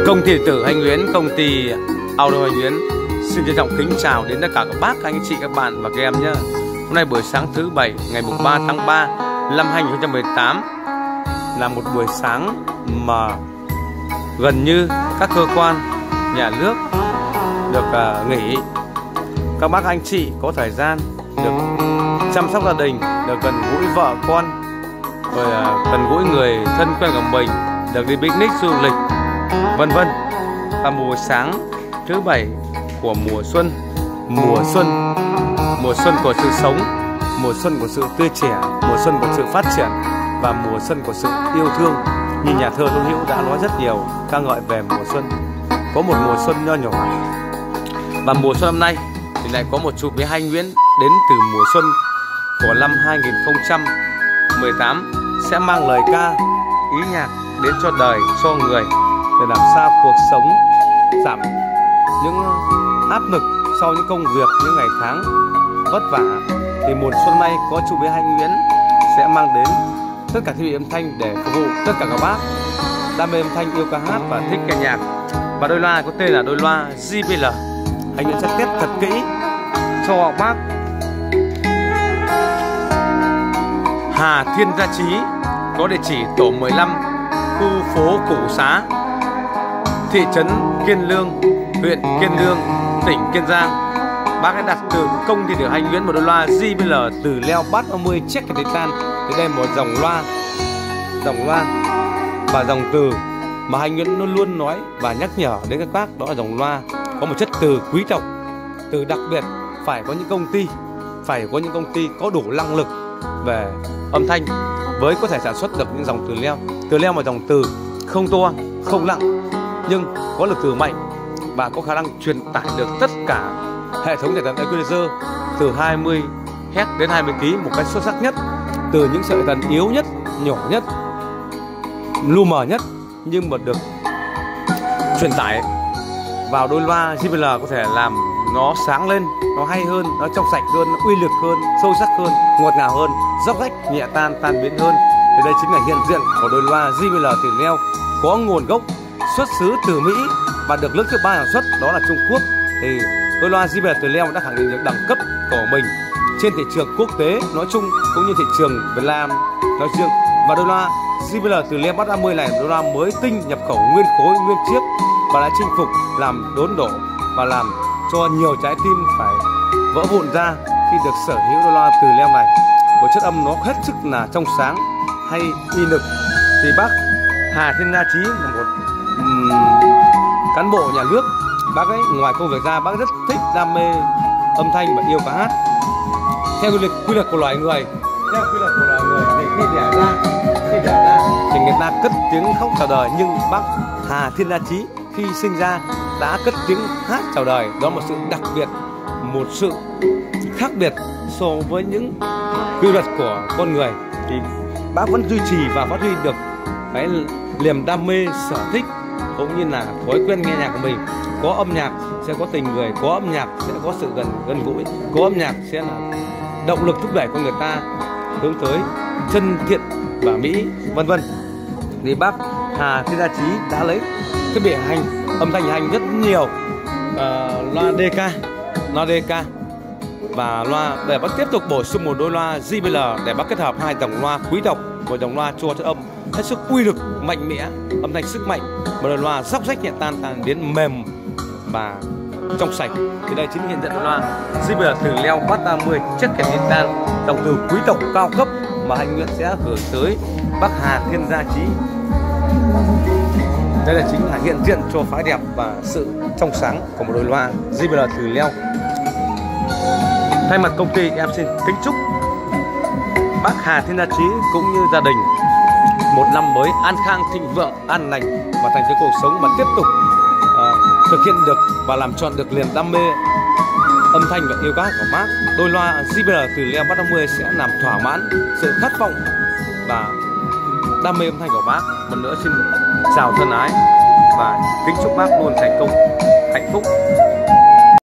Công ty điện tử Hành Nguyễn, công ty Audio Hành Nguyễn xin trân trọng kính chào đến tất cả các bác, anh chị, các bạn và các em nhé. Hôm nay buổi sáng thứ Bảy ngày 3 tháng 3 năm 2018 là một buổi sáng mà gần như các cơ quan nhà nước được nghỉ. Các bác anh chị có thời gian được chăm sóc gia đình, được gần gũi vợ con, rồi gần gũi người thân quen của mình, được đi picnic du lịch, vân vân. Và buổi sáng thứ Bảy của mùa xuân của sự sống, mùa xuân của sự tươi trẻ, mùa xuân của sự phát triển và mùa xuân của sự yêu thương. Như nhà thơ Tô Hữu đã nói rất nhiều ca ngợi về mùa xuân. Có một mùa xuân nho nhỏ, và mùa xuân năm nay thì lại có một chú bé Hành Nguyễn đến từ mùa xuân của năm 2018 sẽ mang lời ca, ý nhạc đến cho đời, cho người, để làm sao cuộc sống giảm những áp lực sau những công việc, những ngày tháng vất vả. Thì mùa xuân nay có chú bé Hành Nguyễn sẽ mang đến tất cả thiết bị âm thanh để phục vụ tất cả các bác đam mê âm thanh, yêu ca hát và thích nghe nhạc. Và đôi loa có tên là đôi loa JBL. Hành Nguyễn sẽ test thật kỹ cho bác Hà Thiên Gia Trí, có địa chỉ tổ 15, khu phố Củ Xá, thị trấn Kiên Lương, huyện Kiên Lương, tỉnh Kiên Giang. Bác đã đặt từ công ty điện tử Hành Nguyễn một đôi loa JBL từ leo bass 50 check titan. Thì đây một dòng loa và dòng từ mà Hành Nguyễn luôn luôn nói và nhắc nhở đến các bác, đó là dòng loa có một chất từ quý tộc, từ đặc biệt. Phải có những công ty có đủ năng lực về âm thanh với có thể sản xuất được những dòng từ leo mà dòng từ không to, không nặng, nhưng có lực từ mạnh và có khả năng truyền tải được tất cả hệ thống giải tán equalizer từ 20 Hz đến 20 kg một cách xuất sắc nhất, từ những sợi tần yếu nhất, nhỏ nhất, lu mờ nhất, nhưng mà được truyền tải vào đôi loa JBL có thể làm nó sáng lên, nó hay hơn, nó trong sạch hơn, nó uy lực hơn, sâu sắc hơn, ngọt ngào hơn, róc rách, nhẹ tan biến hơn. Thì đây chính là hiện diện của đôi loa JBL từ leo có nguồn gốc xuất xứ từ Mỹ và được nước thứ ba sản xuất, đó là Trung Quốc. Thì đôi loa JBL từ leo đã khẳng định được đẳng cấp của mình trên thị trường quốc tế nói chung cũng như thị trường Việt Nam nói riêng. Và đôi loa JBL từ leo bass 50 này là đôi loa mới tinh, nhập khẩu nguyên khối, nguyên chiếc và đã chinh phục, làm đốn đổ và làm cho nhiều trái tim phải vỡ vụn ra khi được sở hữu đôi loa từ leo này. Một chất âm nó hết sức là trong sáng, hay uy lực. Thì bác Hà Thiên Gia Trí là một cán bộ nhà nước. Bác ấy ngoài công việc ra, bác rất thích, đam mê âm thanh và yêu ca hát. Theo quy luật của loài người, thì khi đẻ ra thì người ta cất tiếng khóc chào đời, nhưng bác Hà Thiên Gia Trí khi sinh ra đã cất tiếng hát chào đời. Đó là một sự đặc biệt, một sự khác biệt so với những quy luật của con người. Thì bác vẫn duy trì và phát huy được cái niềm đam mê, sở thích cũng như là thói quen nghe nhạc của mình. Có âm nhạc sẽ có tình người, có âm nhạc sẽ có sự gần gũi, có âm nhạc sẽ là động lực thúc đẩy con người ta hướng tới chân thiện và mỹ, vân vân. Thì bác Hà Thiên Gia Trí đã lấy thiết bị âm thanh hành rất nhiều, loa DK và loa, để bác tiếp tục bổ sung một đôi loa JBL để bác kết hợp hai dòng loa quý tộc, một dòng loa cho chất âm hết sức uy lực, mạnh mẽ, âm thanh sức mạnh, một đôi loa róc rách nhẹ tan biến mềm và trong sạch. Thì đây chính hiện diện đôi loa JBL từ leo bass 30 chất kèm titan, dòng từ quý tộc cao cấp mà Hành Nguyễn sẽ gửi tới bác Hà Thiên Gia Trí. Đây là chính là hiện diện cho phái đẹp và sự trong sáng của một đôi loa JBL từ leo. Thay mặt công ty, em xin kính chúc bác Hà Thiên Gia Trí cũng như gia đình một năm mới an khang, thịnh vượng, an lành và thành công cuộc sống, mà tiếp tục thực hiện được và làm trọn được niềm đam mê âm thanh và yêu ca hát của bác. Đôi loa JBL từ leo bass 50 sẽ làm thỏa mãn sự khát vọng và đam mê âm thanh của bác. Một nữa xin chào thân ái và kính chúc bác luôn thành công, hạnh phúc